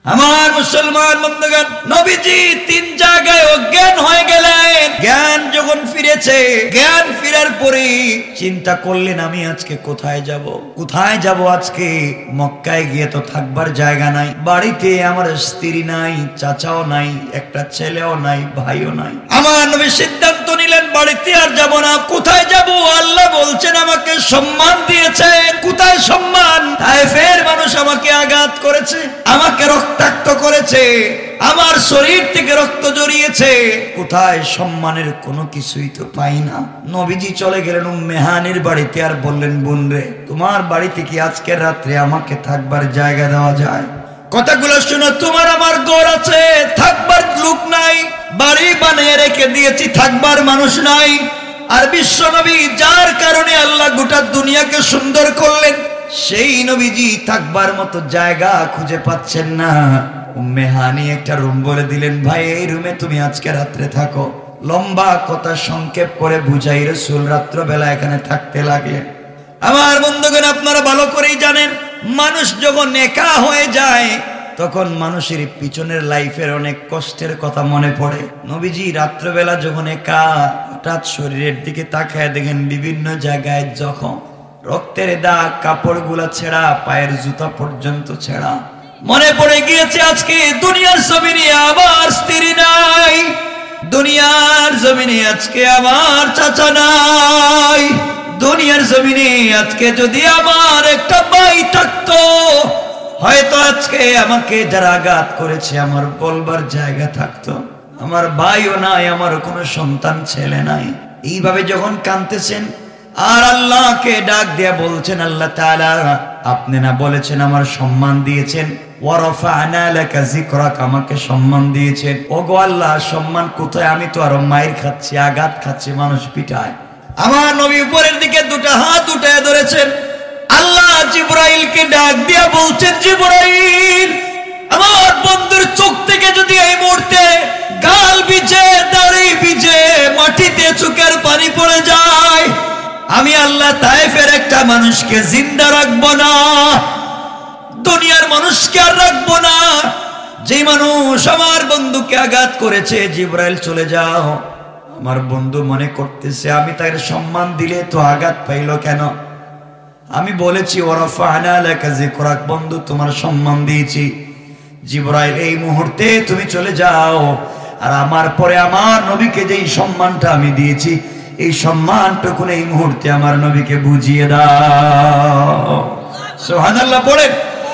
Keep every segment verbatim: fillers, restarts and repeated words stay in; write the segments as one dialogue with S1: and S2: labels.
S1: আমার মুসলমান বন্ধুগণ, নবীজি তিন জায়গায় অজ্ঞান হয়ে গেলেন। জ্ঞান যখন ফিরেছে, জ্ঞান ফেরার পরে চিন্তা করলেন আমি আজকে কোথায় যাব, কোথায় যাব আজকে? মক্কায় গিয়ে তো থাকবার জায়গা নাই, বাড়িতে আমার স্ত্রী নাই, চাচাও নাই, একটা ছেলেও নাই, ভাইও নাই। আমার নবী সিদ্ধান্ত নিলেন বাড়িতে আর যাব না। কোথায় যাব? আল্লাহ বলছেন আমাকে সম্মান দিয়েছে। কোথায় সম্মান? তায়েফের মানুষ আমাকে আঘাত করেছে, আমাকে রক্তাক্ত করেছে, আমার শরীর থেকে রক্ত জড়িয়েছে। কোথায় সম্মানের কোনো কিছুই তো পাই না। নবীজি চলে গেলেন উম্মে হানির বাড়িতে আর বললেন, বোন রে, তোমার বাড়িতে কি আজকের রাত্রে আমাকে থাকবার জায়গা দেওয়া যায়? কথাগুলো শুনো, তোমার আমার ঘর আছে, থাকবার লোক নাই, বাড়ি বানিয়ে রেখে দিয়েছি, থাকবার মানুষ নাই। আর বিশ্ব নবী, যার কারণে আল্লাহ গোটা দুনিয়াকে সুন্দর করলেন, সেই নবীজি থাকবার মতো জায়গা খুঁজে পাচ্ছেন না। উম্মে হানি একটা রুম বলে দিলেন, ভাই এই রুমে তুমি আজকে রাত্রে থাকো। লম্বা কথা সংক্ষেপ করে বুঝাই রাসূল রাত্র বেলা এখানে থাকতে লাগলেন। আমার বন্ধুগণ, আপনারা ভালো করেই জানেন, মানুষ যখন একা হয়ে যায় তখন মানুষের পিছনের লাইফের অনেক কষ্টের কথা মনে পড়ে। নবীজি রাত্রবেলা যখন একা, হঠাৎ শরীরের দিকে তাকায় দেখেন বিভিন্ন জায়গায় জখম, রক্তের দাগ, কাপড়গুলা ছেঁড়া, পায়ের জুতা পর্যন্ত ছেঁড়া। মনে পড়ে গিয়েছে আজকে দুনিয়ার জমিনে আমার স্ত্রী নাই, দুনিয়ার জমিনে আজকে আমার চাচা নাই, দুনিয়ার জমিনে আজকে যদি আমার একটা ভাই থাকতো, হয়তো আজকে আমাকে যারা আঘাত করেছে আমার বলবার জায়গা থাকতো। আমার ভাইও নাই, আমার কোনো সন্তান ছেলে নাই। এইভাবে যখন কাঁদতেছেন আর আল্লাহকে ডাক দিয়া বলছেন, আল্লাহ তাআলা আপনি না বলেছেন আমার সম্মান দিয়েছেন, ওয়া রাফা'না লাকা যিকরাক, আমাকে সম্মান দিয়েছেন। ওগো আল্লাহ, সম্মান কোথায়? আমি তো আরো মাইর খাচ্ছি, আঘাত খাচ্ছি, মানুষ পিটায়। আমার নবী উপরের দিকে দুটো হাত উঠায় ধরেছেন। আল্লাহ জিবরাইলকে ডাক দিয়া বলছেন, জিবরাইল, আমার বন্ধুর চোখ থেকে যদি এই মুহূর্তে গাল ভিজে, দাড়ি ভিজে, মাটিতে চোখের পানি পড়ে যায়, আমি আল্লাহ তায়েফের একটা মানুষকে জিন্দা রাখবো না, দুনিয়ার মানুষকে আর রাখবো না। যে মানুষ আমার বন্ধুকে আঘাত করেছে, জিবরাইল চলে যাও। আমার বন্ধু মনে করতেছে আমি তার সম্মান দিলে তো আঘাত পাইল কেন? আমি বলেছি ওয়া রাফা'না লাকা যিকরাক, বন্ধু তোমার সম্মান দিয়েছি। জিবরাইল এই মুহূর্তে তুমি চলে যাও, আর আমার পরে আমার নবীকে যেই সম্মানটা আমি দিয়েছি, এই সম্মানটুকু এই মুহূর্তে আমার নবীকে বুঝিয়ে দাও। সুবহানাল্লাহ পড়েন।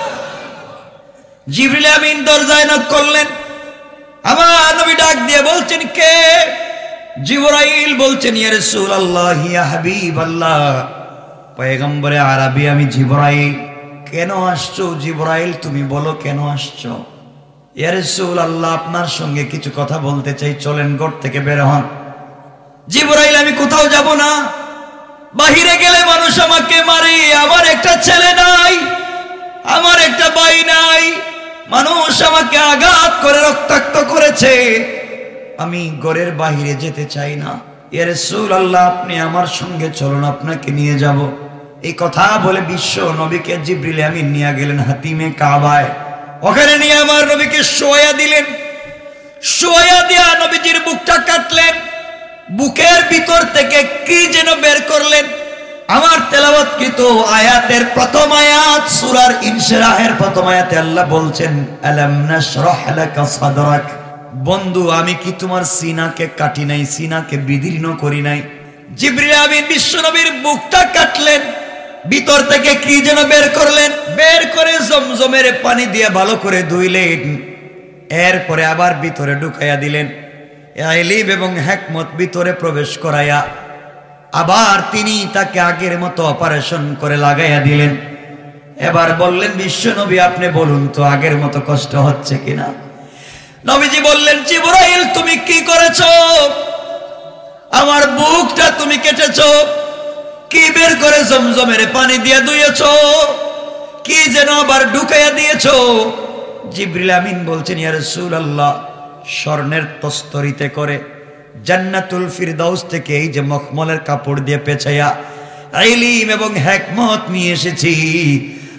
S1: জিবরিল আমিন দরজায় নক করলেন। আমার নবী ডাক দিয়ে বলছেন, কে? জিবরাইল বলছেন, ইয়া রাসূলুল্লাহ, ইয়া হাবিবাল্লাহ, পয়গম্বরে আরবি আমি জিবরাইল। কেন আসছো জিবরাইল? তুমি বলো কেন আসছো? ইয়া রাসূলুল্লাহ, আপনার সঙ্গে কিছু কথা বলতে চাই, চলেন ঘর থেকে বের হন। জিবরাইল, আমি কোথাও যাব না, বাহিরে গেলে মানুষ আমাকে মারে, আমার একটা ছেলে নাই, আমার একটা ভাই নাই, মানুষ আমাকে আঘাত করে রক্তাক্ত করেছে, আমি ঘরের বাহিরে যেতে চাই না। ইয়া রাসূলুল্লাহ, আপনি আমার সঙ্গে চলুন, আপনাকে নিয়ে যাব। এই কথা বলে বিশ্ব নবীকে জিবরিল আমিন নিয়ে গেলেন হাতিমে কাবায়। ওখানে নিয়ে আমার নবীকে শোয়া দিলেন। শোয়া দিয়া নবীজির বুকটা কাটলেন, বুকের ভিতর থেকে কি যেন বের করলেন। আমার তেলাওয়াতকৃত আয়াতের প্রথম আয়াত, সূরার ইনশিরাহের প্রথম আয়াতে আল্লাহ বলছেন, আলাম নাশরাহ লাকা সাদরাক, বন্ধু আমি কি তোমার সিনাকে কাটি নাই, সিনাকে বিদীর্ণ করি নাই? জিবরিল আমিন বিশ্ব নবীর বুকটা কাটলেন, ভিতর থেকে কি যেন বের করলেন, বের করে জমজমের পানি দিয়ে ভালো করে ধুইলেন, এরপরে আবার ভিতরে ঢুকাইয়া দিলেন। ইলম এবং হিকমত ভিতরে প্রবেশ করাইয়া আবার তিনি তাকে আগের মতো অপারেশন করে লাগাইয়া দিলেন। এবার বললেন, বিশ্ব নবী আপনি বলুন তো আগের মতো কষ্ট হচ্ছে কিনা? নবীজি বললেন, জিবরাইল তুমি কি করেছো? আমার বুকটা তুমি কেটেছো, কি বের করে জমজমের পানি দিয়ে ধুয়েছো, কি যেন আবার ঢুকাইয়া দিয়েছো? জিবরিল আমিন বলছেন, ইয়া রাসূলুল্লাহ, স্বর্ণের তস্তরিতে করে জান্নাতুল ফিরদাউস থেকে এই যে মখমলের কাপড় দিয়ে পেঁচাইয়া ইলম এবং হিকমত নিয়ে এসেছি,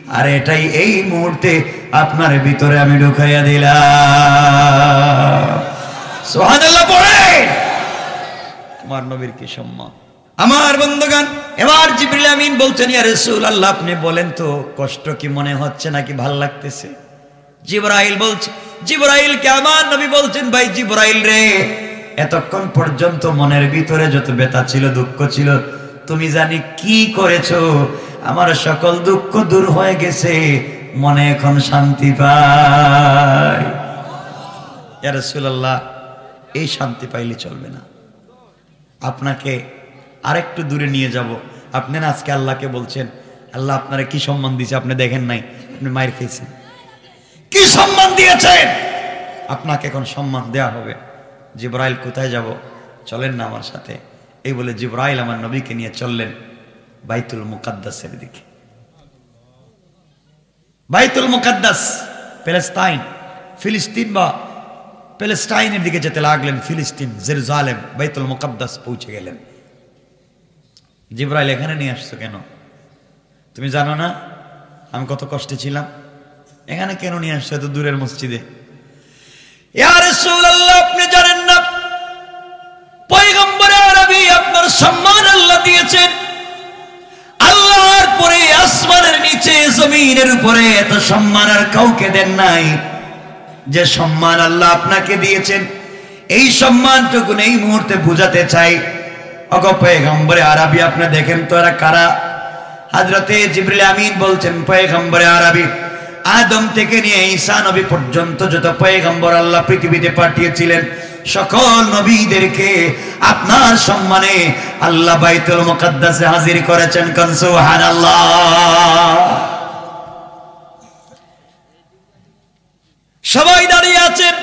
S1: আর এটাই এই মুহূর্তে আপনার ভিতরে আমি ঢুকাইয়া দিলাম। সুবহানাল্লাহ পড়েন। আমার নবীর কি সম্মান। আমার বন্ধুগণ, এবার জিবরিল আমিন বলছেন, ইয়া রাসূলুল্লাহ আপনি বলেন তো কষ্ট কি মনে হচ্ছে নাকি ভাল লাগতেছে? জিবরাইল বলছে, জিবরাইলকে আমার নবী বলছেন, ভাই জিবরাইল রে, এতক্ষণ পর্যন্ত মনের ভিতরে যত ব্যথা ছিল, দুঃখ ছিল, তুমি জানি কি করেছো, আমার সকল দুঃখ দূর হয়ে গেছে, মনে এখন শান্তি পাই। ইয়া রাসূলুল্লাহ এই শান্তি পাইলে চলবে না, আপনাকে আরেকটু দূরে নিয়ে যাব। আপনি না আজকে আল্লাহকে বলছেন, আল্লাহ আপনারা কি সম্মান দিয়েছে আপনি দেখেন নাই, আপনি মায়ের খেয়েছেন, কি সম্মান দিয়েছেন, আপনাকে এখন সম্মান দেয়া হবে। জিবরাইল কোথায় যাব, চলেন না আমার সাথে। এই বলে জিবরাইল আমার নবীকে নিয়ে চললেন বাইতুল মুকাদ্দাসের দিকে। বাইতুল মুকাদ্দাস প্যালেস্টাইন, ফিলিস্তিন বা প্যালেস্টাইনের দিকে যেতে লাগলেন। ফিলিস্তিন, জেরুজালেম, বাইতুল মুকাদ্দাস পৌঁছে গেলেন। জিবরাইল এখানে নিয়ে আসছো কেন? তুমি জানো না আমি কত কষ্টে ছিলাম, এখানে কেন নিয়ে আসছো এত দূরের মসজিদে? ইয়া রাসূলুল্লাহ আপনি জানেন না পয়গম্বর আরবি আপনার সম্মান আল্লাহ দিয়েছেন। আল্লাহর পরে আসমানের নিচে জমিনের উপরে এত সম্মান আর কাউকে দেন নাই। যে সম্মান আল্লাহ আপনাকে দিয়েছেন, এই সম্মানটুকু এই মুহূর্তে বুঝাতে চাই। ওগো পয়গম্বর আরবি আপনি দেখেন তো এরা কারা? হযরতে জিবরিল আমিন বলছেন, পয়গম্বর আরবি আদম থেকে নিয়ে ঈসা নবী পর্যন্ত যত পয়গম্বর আল্লাহ পৃথিবীতে পাঠিয়েছিলেন, সকল নবীদেরকে আপনার সম্মানে আল্লাহ বাইতুল মুকাদ্দাসে হাজির করেছেন। কোন সুবহানাল্লাহ। সবাই দাঁড়িয়ে আছেন।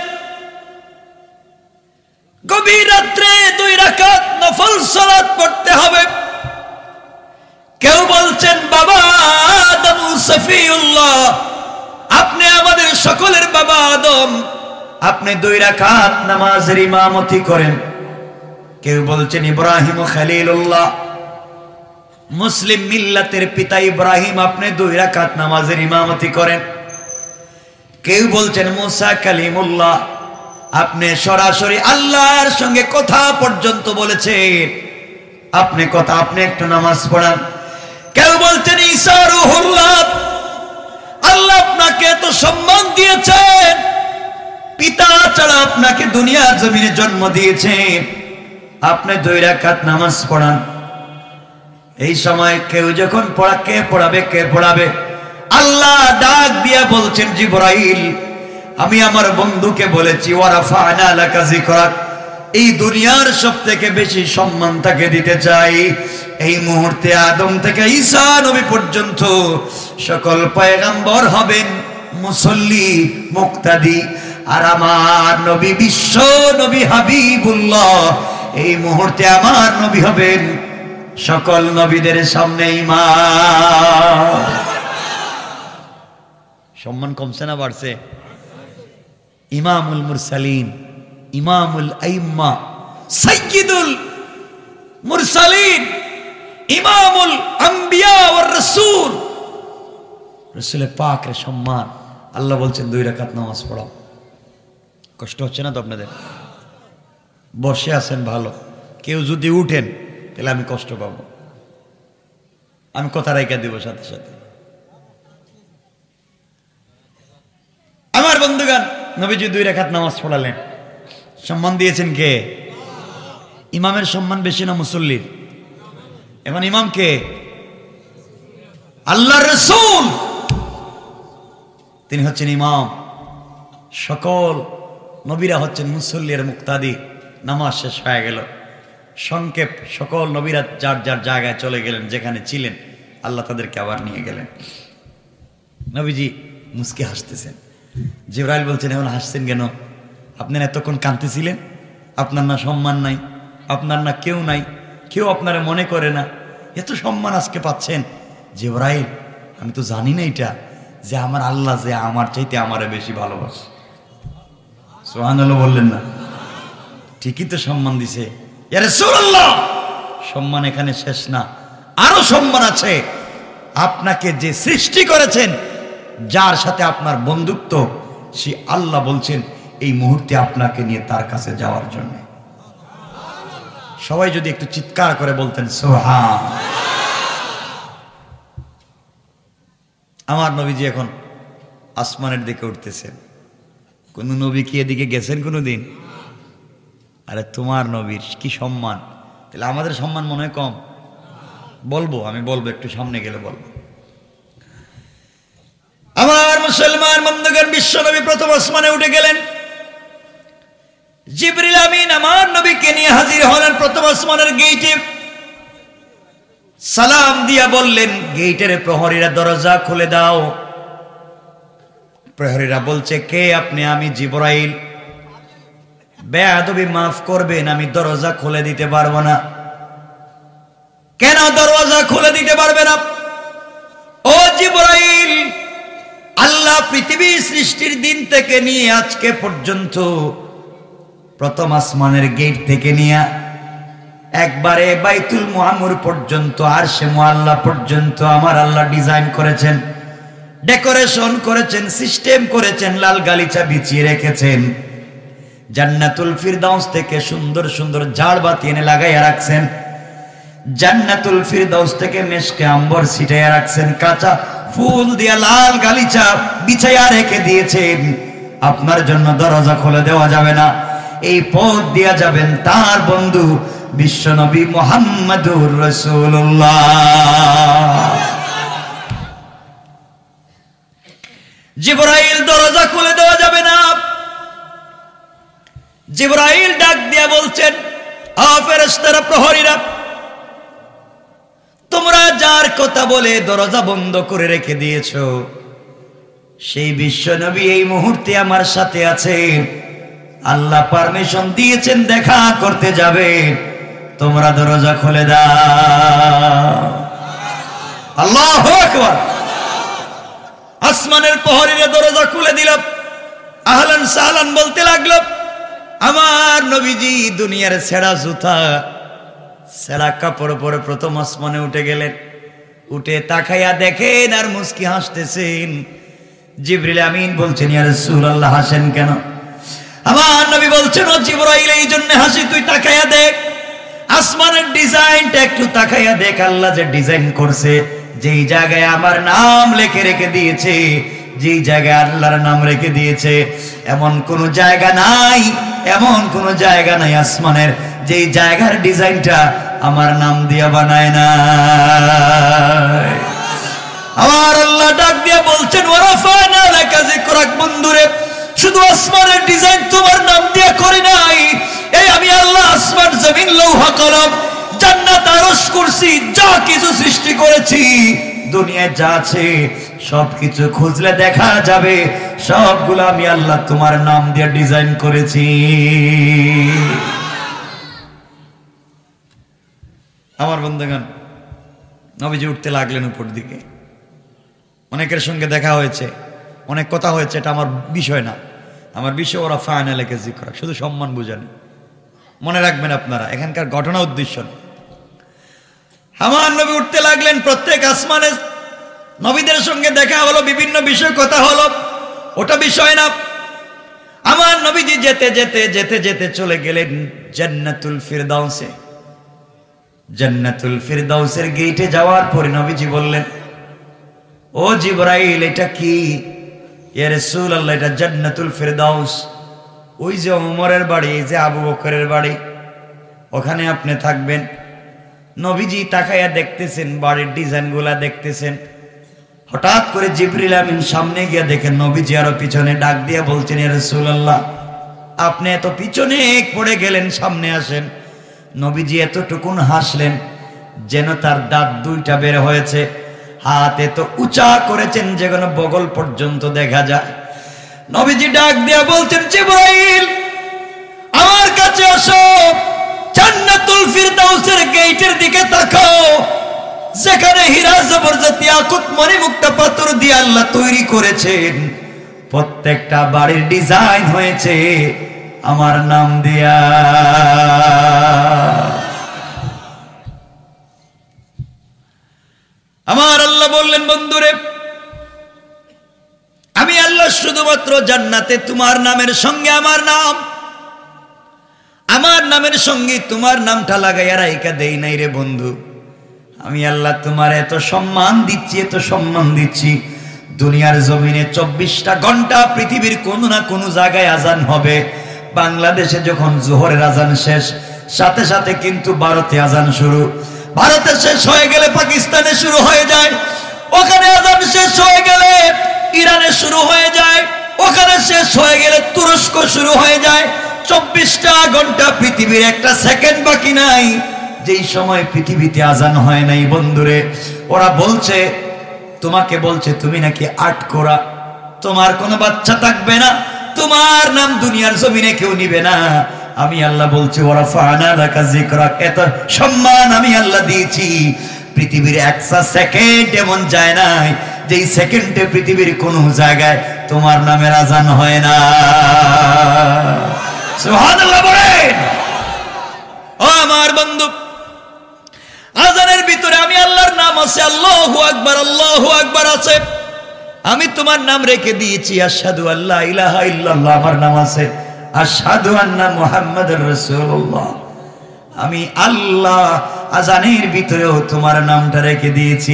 S1: গভীর রাত্রে দুই রাকাত নফল সালাত পড়তে হবে। কেউ বলছেন, বাবা আদম সফিউল্লাহ, আপনি আমাদের সকলের বাবা আদম, আপনি দুই রাকাত নামাজের ইমামতি করেন। কেউ বলছেন, ইব্রাহিম খলিলুল্লাহ, মুসলিম মিল্লাতের পিতা ইব্রাহিম, আপনি দুই রাকাত নামাজের ইমামতি করেন। কেউ বলছেন, মুসা কালিমুল্লাহ, আপনি সরাসরি আল্লাহর সঙ্গে কথা পর্যন্ত বলেছেন, আপনি কথা আপনি একটু নামাজ পড়ান। কেউ বলছেন, ঈসা রূহুল্লাহ, আল্লাহ আপনাকে এত সম্মান দিয়েছেন, পিতা ছাড়া আপনাকে দুনিয়ার জমিনে জন্ম দিয়েছেন, আপনি দুই রাকাত নামাজ পড়ান। এই সময় কেউ যখন পড়া, কে পড়াবে কে পড়াবে? আল্লাহ ডাক দিয়া বলছেন, জিবরাইল, আমি আমার বন্ধুকে বলেছি, ওয়ারাফা'না লাকা যিকরাক, এই দুনিয়ার সবথেকে বেশি সম্মান তাকে দিতে চাই। এই মুহূর্তে আদম থেকে ঈসা নবী পর্যন্ত সকল পয়গম্বর হবেন মুসল্লি, মুক্তাদি, আর আমার নবী বিশ্ব নবী হাবিবুল্লাহ এই মুহূর্তে আমার নবী হবেন সকল নবীদের সামনে ইমাম। সম্মান কমছে না বাড়ছে? ইমামুল মুরসালিন, ইমামুল আইম্মা, সাইয়্যিদুল মুরসালিন, ইমামুল আম্বিয়া ওয়ার রাসূল, রাসূল পাকের সম্মান। আল্লাহ বলছেন দুই রাকাত নামাজ পড়াও। কষ্ট হচ্ছে না তো আপনাদের? বসে আছেন ভালো, কেউ যদি উঠেন তাহলে আমি কষ্ট পাবো, আমি কথা রাইখা দেব সাথে সাথে। আমার বন্ধুগণ, নবীজি দুই রাকাত নামাজ পড়ালেন। সম্মান দিয়েছেন কে? ইমামের সম্মান বেশি না মুসল্লির? এখন ইমাম কে? আল্লাহর রাসূল, তিনি হচ্ছেন ইমাম। সকল নবীরা হচ্ছেন মুসল্লির মুক্তাদি। নামাজ শেষ হয়ে গেল, সংক্ষেপ সকল নবীরা যার যার জায়গায় চলে গেলেন, যেখানে ছিলেন আল্লাহ তাদেরকে আবার নিয়ে গেলেন। নবীজি মুস্কি হাসতেছেন। জিবরাইল বলছেন, এখন হাসছেন কেন? আপনারা এতক্ষণ কাঁদতেছিলেন, আপনার না সম্মান নাই, আপনার না কেউ নাই, কেউ আপনারা মনে করে না, এত সম্মান আজকে পাচ্ছেন। জিবরাইল, আমি তো জানি না এটা, যে আমার আল্লাহ যে আমার চাইতে আমারে বেশি ভালোবাসে। সুবহানাল্লাহ বললেন না? ঠিকই তো সম্মান দিছে। ইয়া রাসূলুল্লাহ, সম্মান এখানে শেষ না, আরো সম্মান আছে। আপনাকে যে সৃষ্টি করেছেন, যার সাথে আপনার বন্ধুত্ব, সে আল্লাহ বলছেন এই মুহূর্তে আপনাকে নিয়ে তার কাছে যাওয়ার জন্য। সবাই যদি একটু চিৎকার করে বলতেন সুবহান। আমার নবীজি এখন আসমানের দিকে উঠতেছেন। কোন নবী কি এদিকে গেছেন কোনোদিন? আরে তোমার নবীর কি সম্মান, তাহলে আমাদের সম্মান মনে হয় কম? বলবো, আমি বলবো, একটু সামনে গেলে বলবো। আমার মুসলমান বন্ধুগণ, বিশ্ব নবী প্রথম আসমানে উঠে গেলেন। জিবরিল আমিন আমার নবীকে নিয়ে হাজির হলেন প্রথম আসমানের গেইটে। সালাম দিয়া বললেন, গেইটের প্রহরীরা দরজা খুলে দাও। প্রহরীরা বলছে, কে আপনি? আমি জিবরাইল। বেয়াদবি মাফ করবেন, আমি দরজা খুলে দিতে পারবো না। কেন দরজা খুলে দিতে পারবে না? ও জিবরাইল, আল্লাহ পৃথিবী সৃষ্টির দিন থেকে নিয়ে আজকে পর্যন্ত প্রথম আসমানের গেট থেকে নিয়ে একবারে বাইতুল মুআম্মর পর্যন্ত, আরশে মুআল্লা পর্যন্ত আমার আল্লাহ ডিজাইন করেছেন, ডেকোরেশন করেছেন, সিস্টেম করেছেন, লাল গালিচা বিছিয়ে রেখেছেন। জান্নাতুল ফিরদাউস থেকে সুন্দর সুন্দর ঝাড়বাতি এনে লাগাইয়া রাখছেন। জান্নাতুল ফিরদাউস থেকে মেশকে আম্বর ছিটাইয়া রাখছেন। কাঁচা ফুল দিয়া লাল গালিচা বিছাইয়া রেখে দিয়েছেন। আপনার জন্য দরজা খুলে দেওয়া যাবে না। এই পথ দিয়া যাবেন তার বন্ধু বিশ্বনবী মুহাম্মদুর রাসূলুল্লাহ। জিবরাইল, দরজা খুলে দেওয়া যাবে না। জিবরাইল ডাক দিয়া বলছেন, আ ফেরেশতারা, প্রহরীরা, তোমরা যার কথা বলে দরজা বন্ধ করে রেখে দিয়েছো, সেই বিশ্বনবী এই মুহূর্তে আমার সাথে আছেন। আল্লাহ পারমিশন দিয়েছেন দেখা করতে যাবে, তোমরা দরজা খুলে দাও। আল্লাহু আকবার। আসমানের প্রহরীরা দরজা খুলে দিল। আহলান সাহলান বলতে লাগলো। আমার নবীজি দুনিয়ার ছেঁড়া জুতা, ছেঁড়া কাপড় পরে প্রথম আসমানে উঠে গেলেন। উঠে তাকাইয়া দেখেন আর মুস্কি হাসতেছেন। জিবরিল আমিন বলছেন, ইয়া রাসূলুল্লাহ, হাসেন কেন? আমার নবী বলছেন, ও জিবরাইল, এই জন্য হাসি, তুই তাকাইয়া দেখ, আসমানের ডিজাইনটা একটু তাকাইয়া দেখ। আল্লাহ যে ডিজাইন করছে, যেই জায়গায় আমার নাম লিখে রেখে দিয়েছে, যেই জায়গায় আল্লাহর নাম রেখে দিয়েছে, এমন কোন জায়গা নাই, এমন কোন জায়গা নাই আসমানের যেই জায়গার ডিজাইনটা আমার নাম দিয়া বানায় না। আমার আল্লাহ ডাক দিয়া বলছেন, ওয়ারাফানা লাকা যিকরাক, বন্ধুরে, শুধু আসমানের ডিজাইন তোমার নাম দিয়া করি নাই। এই আমি আল্লাহ আসমান, জমিন, লৌহ কলম, জান্নাত, আরশ, কুরসি, যা কিছু সৃষ্টি করেছি, দুনিয়ায় যা আছে সবকিছু খুঁজলে দেখা যাবে সবগুলো আমি আল্লাহ তোমার নাম দিয়ে ডিজাইন করেছি। আমার বন্ধুগণ, নবীজি উঠতে লাগলেন উপর দিকে। অনেকের সঙ্গে দেখা হয়েছে, অনেক কথা হয়েছে, এটা আমার বিষয় না। আমার বিষয় ওরা ফায়না লেখে জিকর, শুধু সম্মান বুঝানি। মনে রাখবেন আপনারা, এখানকার ঘটনা উদ্দেশ্য নেই। আমার নবী উঠতে লাগলেন। প্রত্যেক আসমানে নবীদের সঙ্গে দেখা হলো, বিভিন্ন বিষয় কথা হলো, ওটা বিষয় না। আমার নবীজি যেতে যেতে যেতে যেতে চলে গেলেন জান্নাতুল ফিরদাউসে। জান্নাতুল ফিরদাউসের গেটে যাওয়ার পরে নবীজি বললেন, ও জিবরাইল, এটা কি? ইয়া রাসূলুল্লাহ, এটা জান্নাতুল ফিরদাউস। ওই যে ওমরের বাড়ি, এই যে আবু বকরের বাড়ি, ওখানে আপনি থাকবেন। নবীজি তাকাইয়া দেখতেছেন, বাড়ির ডিজাইনগুলা দেখতেছেন। হঠাৎ করে জিবরিল আমিন সামনে গিয়ে দেখেন নবীজি আরো পিছনে, ডাক দিয়ে বলছেন, ইয়া রাসূলুল্লাহ, আপনি এত পিছনে পড়ে গেলেন, সামনে আসেন। নবীজি এতটুকুন হাসলেন যেন তার দাঁত দুইটা বের হয়েছে। হাত এত উঁচা করেছেন যেন বগল পর্যন্ত দেখা যায়। নবীজি ডাক দিয়া বলছেন, জিবরাইল, আমার কাছে আসো, জান্নাতুল ফিরদাউসের গেটের দিকে তাকাও, যেখানে হীরা জবরদস্ত ইয়াকুত মণিমুক্তা পাথর দিয়ে আল্লাহ তৈরি করেছেন। প্রত্যেকটা বাড়ির ডিজাইন হয়েছে আমার নাম দিয়া। আমার আল্লাহ বললেন, বন্ধুরে আমি আল্লাহ শুধুমাত্র জান্নাতে তোমার নামের সঙ্গে আমার নাম, আমার নামের সঙ্গে তোমার নামটা লাগাইয়া রাইকা দেই নাই রে বন্ধু। আমি আল্লাহ তোমার এত সম্মান দিচ্ছি, এত সম্মান দিচ্ছি, দুনিয়ার জমিনে চব্বিশটা ঘন্টা পৃথিবীর কোনো না কোনো জায়গায় আজান হবে। বাংলাদেশে যখন জোহরের আজান শেষ, সাথে সাথে কিন্তু ভারতে আজান শুরু, ভারতে শেষ হয়ে গেলে পাকিস্তানে শুরু হয়ে যায়, ওখানে আজান শেষ হয়ে গেলে ইরানে শুরু হয়ে যায়, ওখানে শেষ হয়ে গেলে তুরস্ক শুরু হয়ে যায়। চব্বিশটা ঘন্টা পৃথিবীর একটা সেকেন্ড বাকি নাই যেই সময় পৃথিবীতে আজান হয় নাই। বন্ধুরে ওরা বলছে, তোমাকে বলছে তুমি নাকি আট করা, তোমার কোনো বাচ্চা থাকবে না, তোমার নাম দুনিয়ার জমিনে কেউ নিবে না। আমি আল্লাহ বলছি, ওরা ফানা লাকা যিকরাক, এত সম্মান আমি আল্লাহ দিয়েছি, পৃথিবীর একটা সেকেন্ড এমন যায় নাই যেই সেকেন্ডে পৃথিবীর কোন জায়গায় তোমার নামের আজান হয় না। সুবহানাল্লাহ বলেন। ও আমার বন্ধু, আজানের ভিতরে আমি আল্লাহর নাম আছে, আল্লাহু আকবার, আল্লাহু আকবার আছে। আমি তোমার নাম রেখে দিয়েছি আশহাদু আল্লা ইলাহা ইল্লাল্লাহ, আমার নাম আছে আশহাদু আন্না মুহাম্মাদুর রাসূলুল্লাহ। আমি আল্লাহ আজানের ভিতরেও তোমার নামটা রেখে দিয়েছি।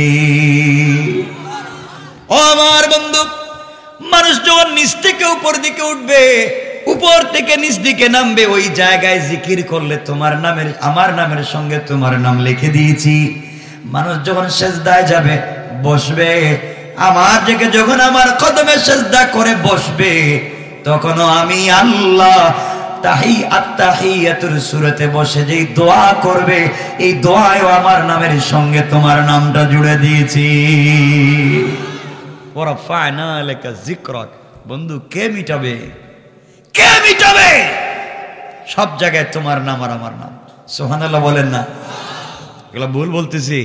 S1: ও আমার বন্ধু, মানুষ যখন নিচ থেকে উপর দিকে উঠবে, উপর থেকে নিচ দিকে নামবে, ওই জায়গায় জিকির করলে তোমার নামের আমার নামের সঙ্গে তোমার নাম লিখে দিয়েছি। মানুষ যখন সেজদায় যাবে, বসবে, আমার দিকে যখন আমার কদমে সেজদা করে বসবে, তখনও আমি আল্লাহ তাহি আত্তাহিয়াতুর সূরাতে বসে যেই দোয়া করবে, এই দোয়ায়ও আমার নামের সঙ্গে তোমার নামটা জুড়ে দিয়েছি। ওরা ফায়না লেখা যিকরাক। বন্ধু, কে মিটাবে, কে মিটাবে? সব জায়গায় তোমার নাম আর আমার নাম। সুবহানাল্লাহ বলেন না? এগুলো ভুল বলতেছি?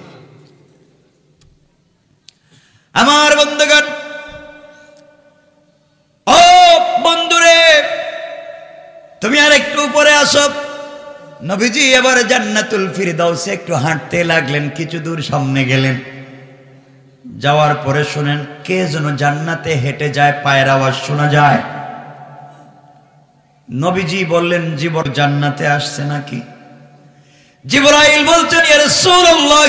S1: আমার বন্ধুগণ, ও বন্ধুরে, তুমি আর একটু উপরে আসো। নবীজি এবার জান্নাতুল ফিরদাউসে একটু হাঁটতে লাগলেন, কিছু দূর সামনে গেলেন, যাওয়ার পরে শুনেন কে যেন জান্নাতে হেঁটে যায়, পায়ের আওয়াজ শোনা যায়। নবীজি বললেন, জিবর জান্নাতে আসছে নাকি? জিবরাইল বলছেন, ইয়া রাসূলুল্লাহ,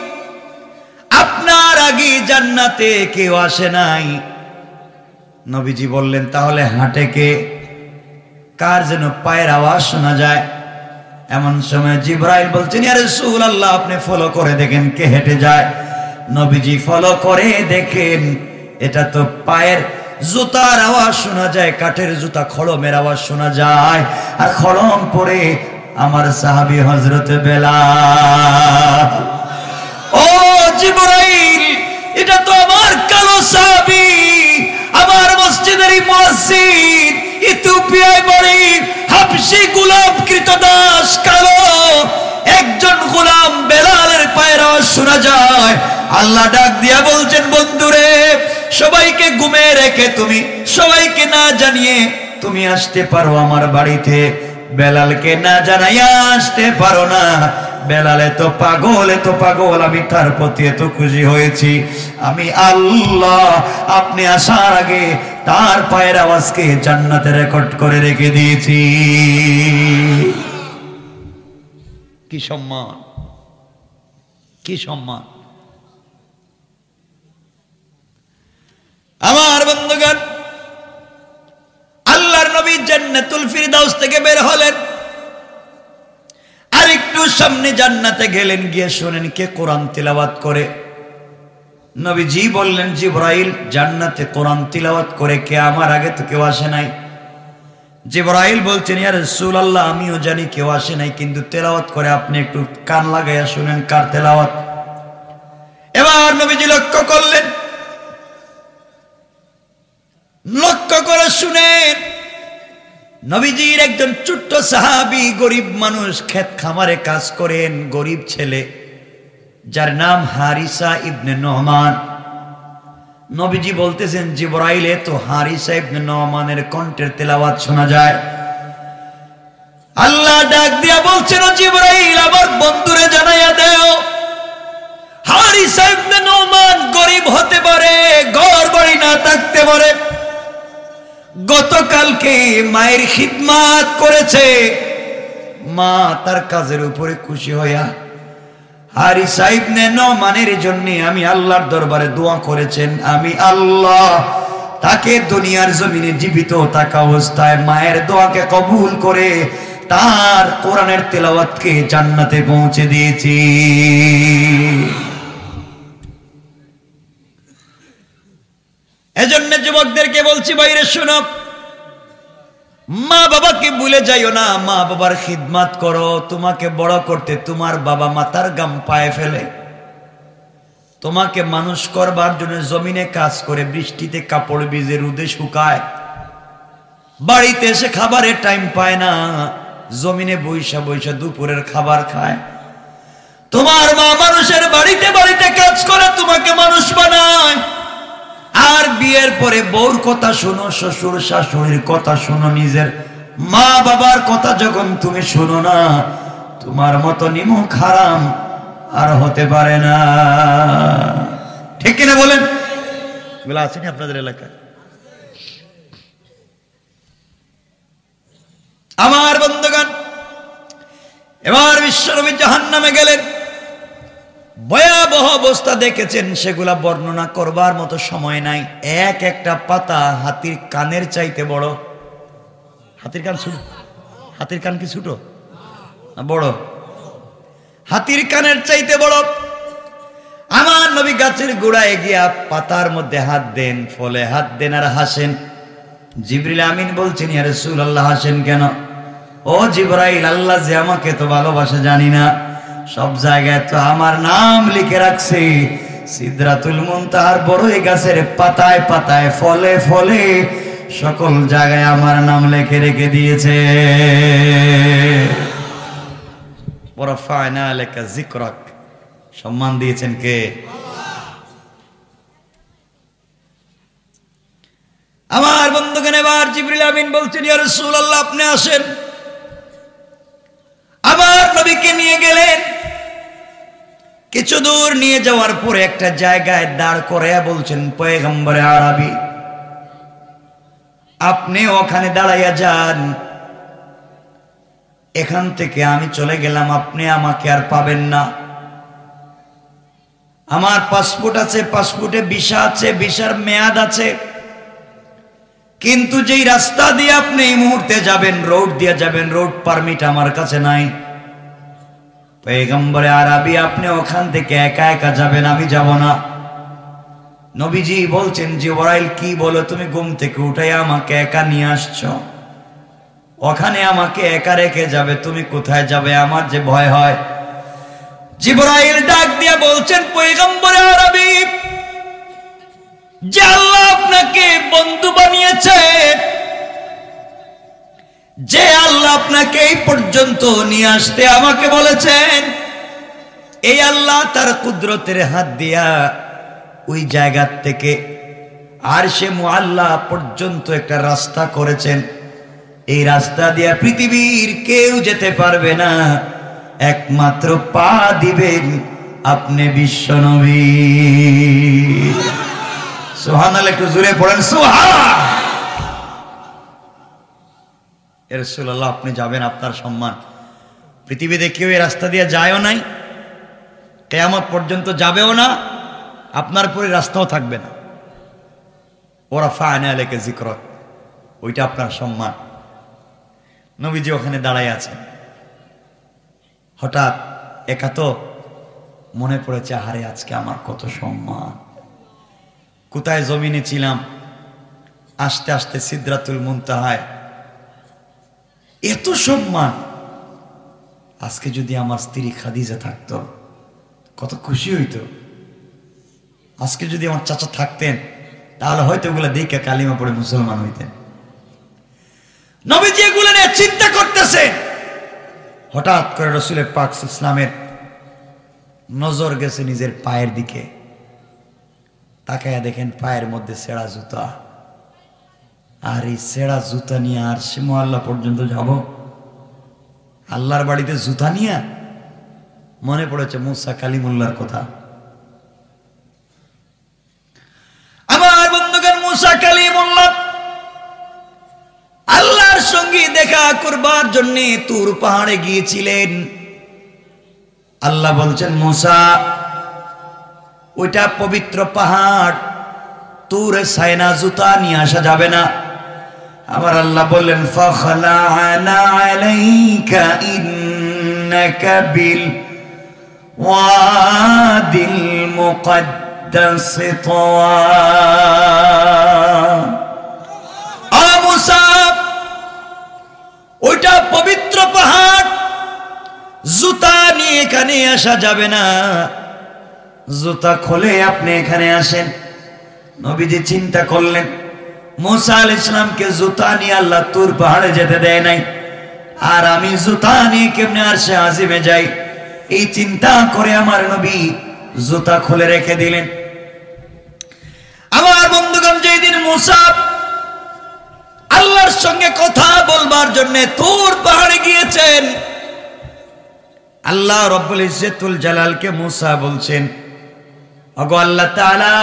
S1: আপনার আগে জান্নাতে কেউ আসে নাই। নবীজি বললেন, তাহলে হাঁটে কে? কার যেন পায়ের আওয়াজ শোনা যায়। এমন সময় জিবরাইল বলছেন, ইয়া রাসূলুল্লাহ, আপনি ফলো করে দেখেন কে হেঁটে যায়। নবীজি ফলো করে দেখেন, এটা তো পায়ের জুতার আওয়াজ শোনা যায়, কাঠের জুতা খড়মের আওয়াজ শোনা যায়। আর খড়ম পরে আমার সাহাবী হযরত বেলাল। ও জিবরাইল, এটা তো আমার কালো সাহাবী, আমার মসজিদের মুয়াজ্জিন, ইথিওপিয়ায় বাড়ি, হাবশী গোলাম কৃতদাস কালো একজন গোলাম বেলালের পায়ের আওয়াজ শোনা যায়। আল্লাহ ডাক দিয়া বলছেন, বন্ধুরে, সবাইকে ঘুমে রেখে তুমি সবাইকে না জানিয়ে তুমি আসতে পারো আমার বাড়িতে, বেলালকে না জানাইয়া আসতে পারো না। বেলাল এত পাগল, এত পাগল, আমি তার প্রতি এত খুশি হয়েছি। আমি আল্লাহ আপনি আসার আগে তার পায়ের আওয়াজকে জান্নাতে রেকর্ড করে রেখে দিয়েছি। কি সম্মান, কি সম্মান! আমার বন্ধুগণ, আল্লাহর নবী জান্নাতুল ফিরদাউস থেকে বের হলেন, আর একটু সামনে জান্নাতে গেলেন, গিয়ে শুনেন কে কোরআন তিলাওয়াত করে। নবীজি বললেন, জিবরাইল, জান্নাতে কোরআন তিলাওয়াত করে কে? আমার আগে তো কেউ আসে নাই। জিবরাইল বলছেন, ইয়া রাসূলুল্লাহ, আমিও জানি কেউ আসে নাই, কিন্তু তেলাওয়াত করে আপনি একটু কান লাগাইয়া শুনেন কার তেলাওয়াত। এবার নবীজি লক্ষ্য করলেন, লক্ষ্য করে শুনেন, নবীজির একজন ছোট্ট সাহাবী, গরিব মানুষ, ক্ষেত খামারে কাজ করেন, গরিব ছেলে, যার নাম হারিসা ইবনে নোমান। নবীজি বলতেছেন, জিবরাইল, তো হারিসা ইবনে নোমানের কণ্ঠের তেলাওয়াত শোনা যায়। আল্লাহ ডাক দিয়া বলছেন, ও জিবরাইল, আমার বন্ধুরে জানাইয়া দেও, হারিসা ইবনে নুমান গরিব হতে পারে, ঘর বাড়ি না থাকতে পারে, গতকালকে মায়ের খিদমত করেছে, মা তার কাজের উপরে খুশি হইয়া হারিসা ইবনে নুমানের জন্য আমি আল্লাহর দরবারে দোয়া করেছেন, আমি আল্লাহ তাকে দুনিয়ার জমিনে জীবিত থাকা অবস্থায় মায়ের দোয়াকে কবুল করে তার কোরআনের তেলাওয়াতকে জান্নাতে পৌঁছে দিয়েছি। এজন্য যুবকদেরকে বলছি, বাইরে শোনো, মা বাবাকে ভুলে যাইও না, মা বাবার খিদমত করো। তোমাকে বড় করতে তোমার বাবা মাতার গাম পায়ে ফেলে, তোমাকে মানুষ করবার জন্য জমিনে কাজ করে, বৃষ্টিতে কাপড় ভিজে রোদে শুকায়, বাড়িতে এসে খাবারের টাইম পায় না, জমিনে বৈশা বৈশা দুপুরের খাবার খায়। তোমার মা মানুষের বাড়িতে বাড়িতে কাজ করে তোমাকে মানুষ বানায়, আর বিয়ের পরে বউর কথা শোনো, শ্বশুর শাশুড়ির কথা শোনো, নিজের মা বাবার কথা যখন তুমি শোনো না, তোমার মতো নিমুখ হারাম আর হতে পারে না। ঠিক কিনা বলেন? এগুলো আসেনি আপনাদের এলাকায়? আমার বন্ধুগণ, এবার বিশ্বনবী জাহান্নামে গেলেন, ভয়াবহ অবস্থা দেখেছেন, সেগুলা বর্ণনা করবার মতো সময় নাই। এক একটা পাতা হাতির কানের চাইতে বড়। হাতির কান ছোট? হাতির কান কি ছোট না বড়? হাতির কানের চাইতে বড়। আমার নবী গাছের গোড়ায় গিয়া পাতার মধ্যে হাত দেন, ফলে হাত দেন আর হাসেন। জিবরিল আমিন বলছেন, ইয়া রাসূলুল্লাহ হাসেন কেন? ও জিবরাইল, আল্লাহ যে আমাকে তো ভালোবাসে জানি না, সব জায়গায় তো আমার নাম লিখে রাখছে, সিদরাতুল মুনতাহার বড়ই গাছের পাতায় পাতায় ফলে ফলে সকল জায়গায় আমার নাম লিখে রেখে দিয়েছে। ওয়ারাফা'না লাকা যিকরাক, সম্মান দিয়েছেন কে? আমার বন্ধুগণ, এবার জিবরিল আমিন বলছেন, ইয়া রাসূলুল্লাহ আপনি আসেন। আবার নবীকে নিয়ে গেলেন, কিছু দূর নিয়ে যাওয়ার পরে একটা জায়গায় দাঁড় করাইয়া বলছেন, পয়গম্বরে আরবি আপনি ওখানে দাঁড়াইয়া যান, এখান থেকে আমি চলে গেলাম, আপনি আমাকে আর পাবেন না। আমার পাসপোর্ট আছে, পাসপোর্টে ভিসা আছে, ভিসার মেয়াদ আছে, কিন্তু যেই রাস্তা দিয়ে আপনি এই মুহূর্তে যাবেন, রোড দিয়ে যাবেন, রোড পারমিট আমার কাছে নাই। পয়গম্বরে আরবি আপনি ওখান থেকে একা একা যাবেন, আমি যাব না। নবীজি বলছেন, জিবরাইল কি বলো, তুমি ঘুম থেকে উঠাই আমাকে একা নিয়ে আসছো, ওখানে আমাকে একা রেখে যাবে, তুমি কোথায় যাবে? আমার যে ভয় হয়। জিবরাইল ডাক দিয়ে বলছেন, পয়গম্বরে আরবি যে আল্লাহ আপনাকে বন্ধু বানিয়েছে, যে আল্লাহ আপনাকে এই পর্যন্ত নিয়ে আসতে আমাকে বলেছেন, এই আল্লাহ তার কুদরতের হাত দিয়া ওই জায়গা থেকে আরশে মুআল্লা পর্যন্ত একটা রাস্তা করেছেন। এই রাস্তা দিয়া পৃথিবীর কেউ যেতে পারবে না, একমাত্র পা দিবেন আপনি বিশ্বনবী। সুবহানাল্লাহ, একটু জোরে পড়েন সুবহান। ইয়া রাসূলুল্লাহ আপনি যাবেন, আপনার সম্মান। পৃথিবীতে কেউ এই রাস্তা দিয়ে যায়ও নাই, কিয়ামত পর্যন্ত যাবেও না, আপনার পরে রাস্তাও থাকবে না। ওয়ারাফা'না লাকা যিকরাক, ওইটা আপনার সম্মান। নবীজি ওখানে দাঁড়ায় আছেন, হঠাৎ একা তো মনে পড়েছে, আহারে আজকে আমার কত সম্মান, কোথায় জমিনে ছিলাম, আস্তে আস্তে সিদরাতুল মুনতাহায় এত সম্মান। আজকে যদি আমার স্ত্রী খাদিজা থাকতো কত খুশি হইতো, আজকে যদি আমার চাচা থাকতেন তাহলে হয়তো ওগুলো দেখে কালিমা পড়ে মুসলমান হইতেন। নবীজি এগুলো নিয়ে চিন্তা করতেছে, হঠাৎ করে রাসূলের পাক ইসলামের নজর গেছে নিজের পায়ের দিকে, তাকায়া দেখেন পায়ের মধ্যে ছেঁড়া জুতা। আর এই ছেঁড়া জুতা নিয়ে আর সে মুআল্লা পর্যন্ত যাব? আল্লাহর বাড়িতে জুতা নিয়ে? মনে পড়েছে মুসা কালিমুল্লাহর কথা, মুসা কালিমুল্লাহ আল্লাহর সঙ্গে দেখা করবার জন্য তুর পাহাড়ে গিয়েছিলেন। আল্লাহ বলছেন মুসা ওইটা পবিত্র পাহাড়, তুর সাইনা জুতা নিয়ে আসা যাবে না। আমার আল্লাহ বললেন ফাখলা'না আলাইকা ইন্নাকা বিল ওয়াদিল মুকদ্দাস তাওয়া। আ মুসা ওইটা পবিত্র পাহাড়, জুতা নিয়ে এখানে আসা যাবে না, জুতা খুলে আপনি এখানে আসেন। নবীজি চিন্তা করলেন মুসা আলাইহিস সালামকে জুতা নিয়ে আল্লাহ তুর পাহাড়ে যেতে দেয় নাই, আর আমি জুতা নিয়ে কেমনে আরশে আজিমে যাই, এই চিন্তা করে আমার নবী জুতা খুলে রেখে দিলেন। আমার বন্ধুগণ যেদিন মুসা আল্লাহর সঙ্গে কথা বলবার জন্য তুর পাহাড়ে গিয়েছেন, আল্লাহ রব্বুল ইজ্জতুল জালালকে মুসা বলছেন ওগো আল্লাহ তাআলা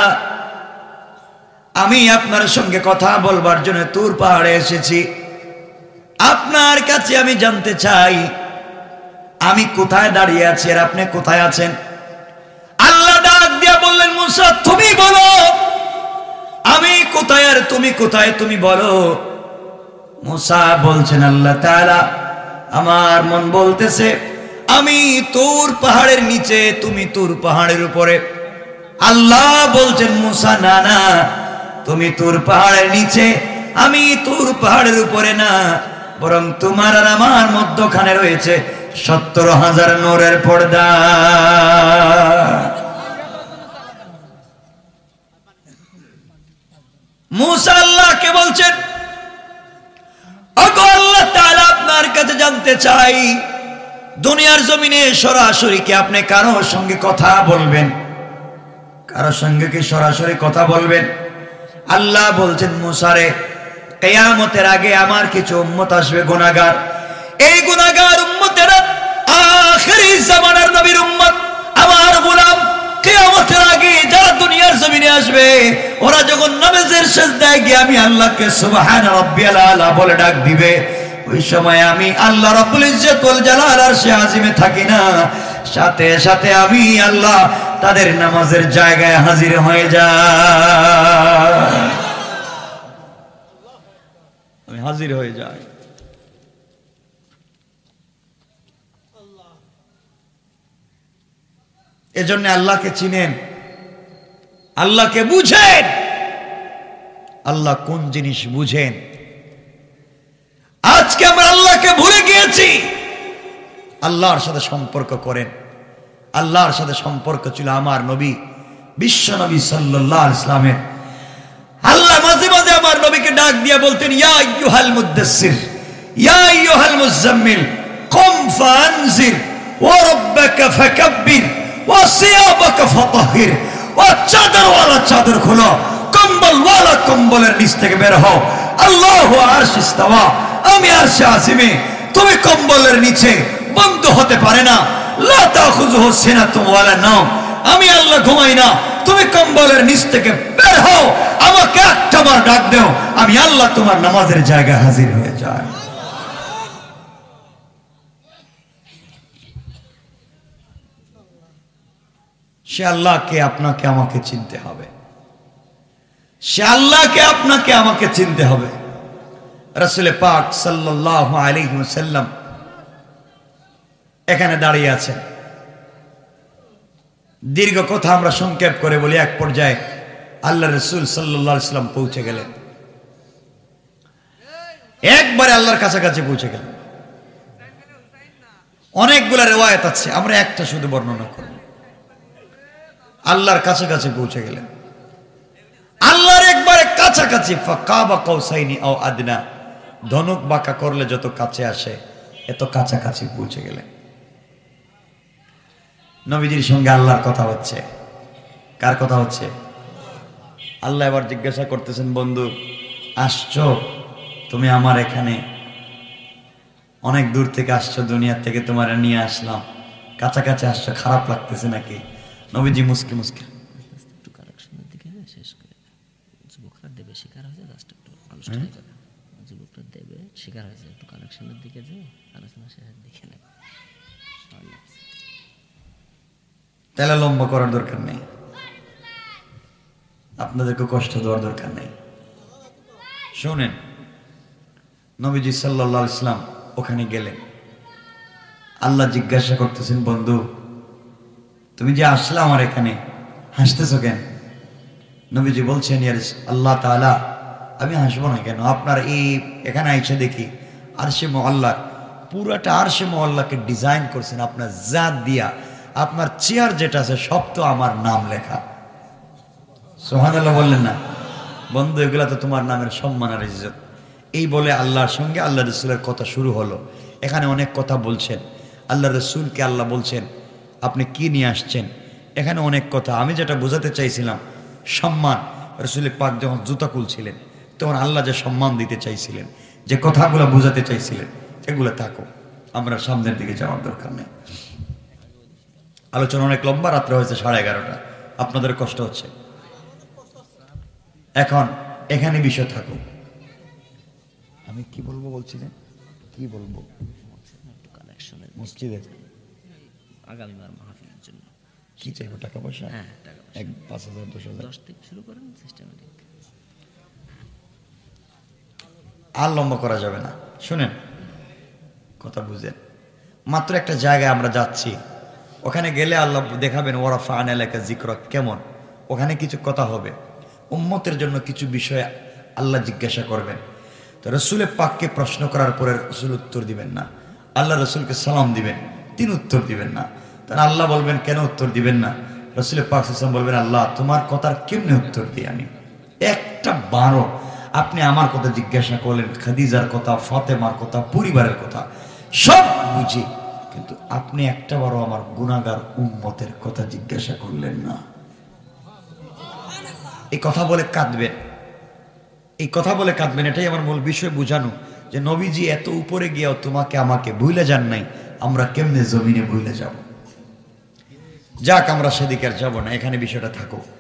S1: আমি আপনার সঙ্গে কথা বলবার জন্য তুর পাহাড়ে এসেছি, আপনার কাছে আমি জানতে চাই আমি কোথায় দাঁড়িয়ে আছি আর আপনি কোথায় আছেন। আল্লাহ ডাক দিয়া বললেন মুসা তুমি বলো আমি কোথায় আর তুমি কোথায়, তুমি বলো। মুসা বলছেন আল্লাহ তাআলা আমার মন বলতেছে আমি তুর পাহাড়ের নিচে, তুমি তুর পাহাড়ের উপরে। আল্লাহ বলছেন মুসা না না তুমি তুর পাহাড়ের নিচে, আমি তুর পাহাড়ের উপরে না, বরং তোমার আর আমার মধ্যখানে রয়েছে সত্তর হাজার নূরের পর্দা। মুসা আল্লাহকে বলছেন ওগো আল্লাহ তাআলা আপনার কাছে জানতে চাই দুনিয়ার জমিনে সরাসরি কি আপনি কারোর সঙ্গে কথা বলবেন, কারোর সঙ্গে কি সরাসরি কথা বলবেন? আল্লাহ বলছেন মুসা রে কিয়ামতের আগে আমার কিছু উম্মত আসবে গুনাহগার, এই গুনাহগার উম্মতেরা আখিরি জামানার নবীর উম্মত আমার গোলাম, কিয়ামতের আগে যারা দুনিয়ার জমিনে আসবে ওরা যখন নামাজের সিজদায় গিয়ে আমি আল্লাহকে সুবহান রাব্বিয়াল আলা বলে ডাক দিবে, ওই সময় আমি আল্লাহ রাব্বুল ইজ্জত ওয়াল জালাল আরশে আজিমে থাকি না, সাথে সাথে আমি আল্লাহ তাদের নামাজের জায়গায় হাজির হয়ে যায়, আমি হাজির হয়ে যাই। এজন্য আল্লাহকে চিনেন, আল্লাহকে বুঝেন। আল্লাহ কোন জিনিস বুঝেন? আজকে আমরা আল্লাহকে ভুলে গিয়েছি। আল্লাহর সাথে সম্পর্ক করেন। আল্লাহর সাথে সম্পর্ক ছিল আমার নবী বিশ্ব নবী সাল্লাল্লাহু আলাইহি ওয়াসাল্লামের। আল্লাহ মাঝে মাঝে আমার নবীকে ডাক দিয়ে বলতেন ইয়া আইয়ুহাল মুদ্দাসসির ইয়া আইয়ুহাল মুযাম্মিল কুম ফানজির ওয়া রাব্বাকা ফাকাব্বির ওয়া সিয়াবাকা ফাতাহির, ও চাদর ওয়ালা চাদর খোলো, কম্বল ওয়ালা কম্বলের নিচ থেকে বের হও। আল্লাহু আরশে ইস্তাওয়া, আমি আরশে আজিমে, তুমি কম্বলের নিচে বন্ধ হতে পারে না। লা তাখুযুহু সিনাতুন ওয়ালা নাওম, আমি আল্লাহ ঘুমাই না, তুমি কম্বলের নিচ থেকে বের হও, আমাকে একটাবার ডাক দাও, আমি আল্লাহ তোমার নামাজের জায়গায় হাজির হয়ে যাই। সে আল্লাহকে আপনাকে আমাকে চিনতে হবে, সে আল্লাহকে আপনাকে আমাকে চিনতে হবে। রাসূল পাক সাল্লাল্লাহু আলাইহি ওয়াসাল্লাম এখানে দাঁড়িয়ে আছেন। দীর্ঘ কথা আমরা সংক্ষেপ করে বলি, এক পর্যায়ে আল্লাহ রাসূল সাল্লাল্লাহু আলাইহি ওয়াসাল্লাম পৌঁছে গেলেন, একবারে আল্লাহর কাছাকাছি পৌঁছে গেলেন। অনেকগুলো রিওয়ায়াত আছে, আমরা একটা শুধু বর্ণনা করব। আল্লাহর কাছাকাছি পৌঁছে গেলেন, আল্লাহর একবারে কাছাকাছি। ফাকাবা কাউসাইনি আও আদনা, ধনুক বাঁকা করলে যত কাছে আসে এত কাছাকাছি পৌঁছে গেলেন। নবীজির সঙ্গে আল্লাহর কথা হচ্ছে। কার কথা হচ্ছে? আল্লাহ এবার জিজ্ঞাসা করতেছেন, বন্ধু আসছো তুমি আমার এখানে, অনেক দূর থেকে আসছো, দুনিয়া থেকে তোমার নিয়ে আসলাম, কাছাকাছি আসছো, খারাপ লাগতেছে নাকি? নবীজি মুস্কি মুস্কি
S2: কষ্ট হয়ে যাবে, যুবকটা দেবে শিকার হয়েছে, একটু কালেকশনের দিকে যে আলোচনা শেষের দিকে নেই।
S1: তাহলে লম্বা করার দরকার নেই, আপনাদেরকে কষ্ট দেওয়ার দরকার নেই। শোনেন, নবীজি সাল্লাল্লাহু আলাইহি সাল্লাম ওখানে গেলেন, আল্লাহ জিজ্ঞাসা করতেছেন, বন্ধু তুমি যে আসলে আমার এখানে, হাসতেছো কেন? নবীজি বলছেন, ইয়া আল্লাহ তাআলা, আমি হাসবো না কেন? আপনার এই এখানে আইসা দেখি আরশে মুআল্লা, পুরাটা আরশে মুআল্লাকে ডিজাইন করছেন আপনার জাত দিয়া, আপনার চেয়ার যেটা আছে সব তো আমার নাম লেখা। সুবহানাল্লাহ বললেন না? বন্ধু এগুলা তো তোমার নামের সম্মান আর ইজ্জত। এই বলে আল্লাহর সঙ্গে আল্লাহ রসুলের কথা শুরু হলো। এখানে অনেক কথা বলছেন, আল্লাহ রসুলকে আল্লাহ বলছেন আপনি কি নিয়ে আসছেন, এখানে অনেক কথা। আমি যেটা বোঝাতে চাইছিলাম সম্মান, রসুলের পাক যখন জুতা খুলছিলেন তখন আল্লাহ যে সম্মান দিতে চাইছিলেন, যে কথাগুলো বোঝাতে চাইছিলেন, এগুলো থাকো, আমরা সামনের দিকে যাওয়ার দরকার নেই। আলোচনা অনেক লম্বা, রাত্রে হয়েছে সাড়ে এগারোটা, আপনাদের কষ্ট হচ্ছে। এখন এখানে বিষয় থাকো, আমি কি বলবো বলছিলেন, কি বলবো? মসজিদে
S2: আগামীবার মাহফিলের জন্য
S1: কি চাইবো? টাকা পয়সা?
S2: হ্যাঁ, টাকা পয়সা
S1: এক পাঁচ হাজার দশ হাজার
S2: দশ থেকে শুরু করেন, সিস্টেমেটিক।
S1: আর লম্বা করা যাবে না। শুনেন, কথা বুঝেন। মাত্র একটা জায়গায় আমরা যাচ্ছি, ওখানে গেলে আল্লাহ দেখাবেন ওরা ফান এলাকা জিক্র কেমন, ওখানে কিছু কথা হবে, উম্মতের জন্য কিছু বিষয় আল্লাহ জিজ্ঞাসা করবেন। তো রসুলের পাককে প্রশ্ন করার পরে রসুল উত্তর দিবেন না, আল্লাহ রসুলকে সালাম দিবেন, তিনি উত্তর দিবেন না। তাহলে আল্লাহ বলবেন কেন উত্তর দিবেন না? রসুলের পাক সাল্লাল্লাহু আলাইহি ওয়াসাল্লাম বলবেন, আল্লাহ তোমার কথার কেমনে উত্তর দিই আমি? একটা বারো আপনি আমার কথা জিজ্ঞাসা করলেন, খাদিজার কথা, ফাতেমার কথা, পরিবারের কথা সব বুঝি, কিন্তু আপনি একটা বারো আমার গুনাহগার উম্মতের কথা জিজ্ঞাসা করলেন না। এই কথা বলে কাঁদবেন, এই কথা বলে কাঁদবেন, এটাই আমার মূল বিষয় বুঝানো, যে নবীজি এত উপরে গিয়েও তোমাকে আমাকে ভুলে যান নাই, আমরা কেমনে জমিনে ভুলে যাব? যাক, আমরা সেদিকে আর যাবো না, এখানে বিষয়টা থাকুক।